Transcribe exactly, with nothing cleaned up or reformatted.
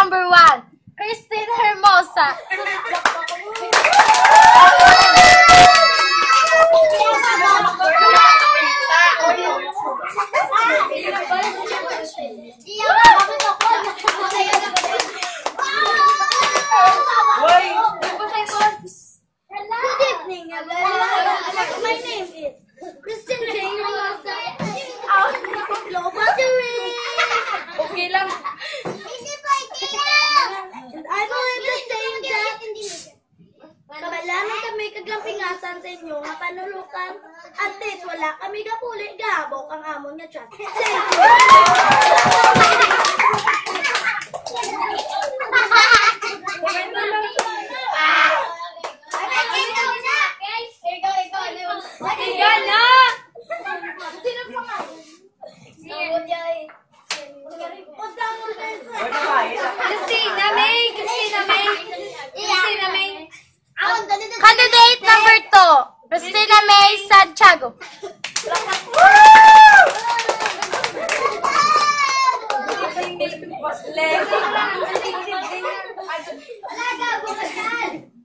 number one, Christine Hermosa. Good evening, my name is Christine Jane Hermosa. Low battery. Okay lang. And I believe the saying that kabalanan kami kaglampingasan sa inyo nga panulukan at least wala kami kapuli gabok ang amon nga chat. Christina May! Christina May! Christina May! Candidate number two, Christina May Santiago. Wala